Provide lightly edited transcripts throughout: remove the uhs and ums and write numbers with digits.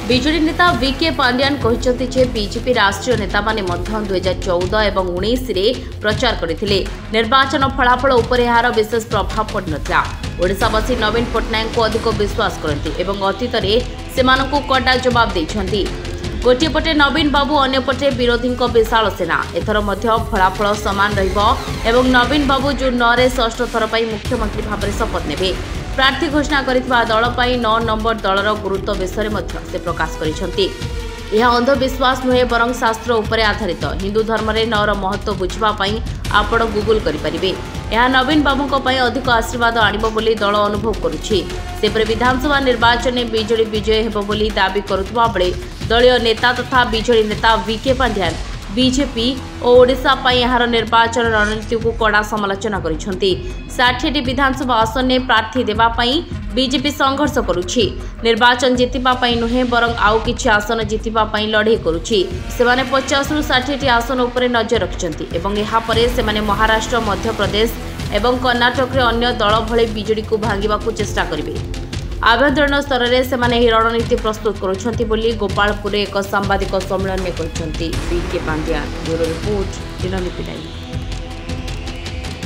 BJD नेता VK Pandian कहते जे BJP राष्ट्रीय नेता माने 2014 और 2019 रे प्रचार करथिले। निर्वाचन फलाफल उपर यार विशेष प्रभाव पड़ नथिला। ओडिशावासी नवीन पट्टनायक को अधिक विश्वास करती एवं अतीत में सेमानकु कड़ा जवाब देछंती। गोटे पटे नवीन बाबू अन्यपटे विरोधी विशाल सेना। एथर मध्य फलाफल सामान रहिबो एवं नवीन बाबू जून 9 रे षष्ठ थर पई मुख्यमंत्री भाव में शपथ नेबे। प्रार्थी घोषणा करितबा दल पई 9 नंबर दलर गुरुत्व विषय मध्य से प्रकाश करिसंती। यह अंधविश्वास नुहे बरं शास्त्र उपरे आधारित। हिंदू धर्म रे नौर महत्व बुझवा पई आपण गूगल करि परिबे। यह नवीन बाबू पई अधिक आशीर्वाद आनिबो बोली दल अनुभव करुछि। सेपरे विधानसभा निर्वाचन में बीजेडी विजय हेबो बोली दाबी करुतबा बेले दलीय नेता तथा बीजेडी नेता वीके पांड्यान बीजेपी और ओडिशा पई यार निर्वाचन रणनीति को कड़ा समालोचना करिसंती। 60टी विधानसभा आसन में प्रार्थी देवा पई बीजेपी संघर्ष करुछि। निर्वाचन जितिबा पई नुहे बरं आउ किछि आसन जितिबा पई लड़ाई करुछि। सेमाने 50 रु 60टी आसन उपरे नजर रखिसंती एवं एहा परे सेमाने महाराष्ट्र मध्य प्रदेश एवं कर्नाटक रे अन्य दल भले बीजेडी को भांगिबा को चेष्टा करिवे। आभ्यंतरीण स्तर में सेमाने रणनीति प्रस्तुत करुछंती बोली गोपालपुर एक सांबादिक सम्मेलन में कहते V K Pandya. Bureau report Dinlipi live.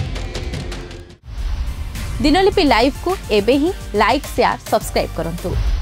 Dinlipi live को एबे ही लाइक शेयर सब्सक्राइब करंतु।